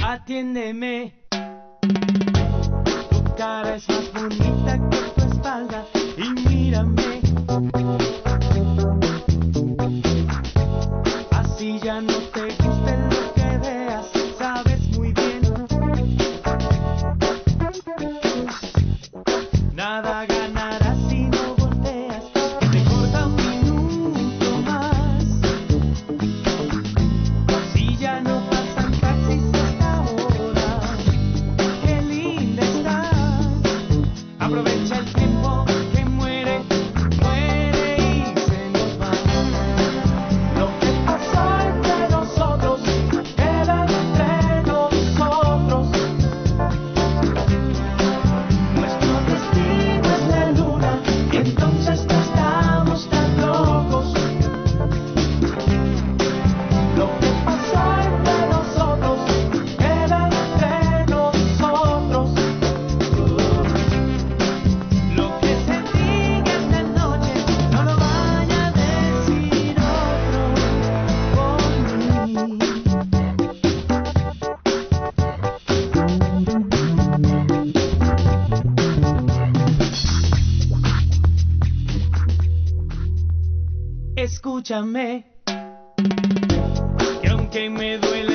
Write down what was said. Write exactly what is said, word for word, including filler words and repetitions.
atiéndeme. Tu cara es más bonita que tu espalda y mírame. Así ya no te guste lo que veas, sabes muy bien. Nada ganarás si no volteas, te corta un minuto más. Si ya no pasan taxis hasta ahora, qué linda estás. Aprovecha el tiempo que muere, muere y se nos va. Lo que pasó entre nosotros queda entre nosotros. Nuestro destino es la luna y entonces no estamos tan locos. Lo que pasó entre nosotros queda entre nosotros. Lo que sentí esta noche no lo vaya a decir otro por mí. Escúchame, que aunque me duele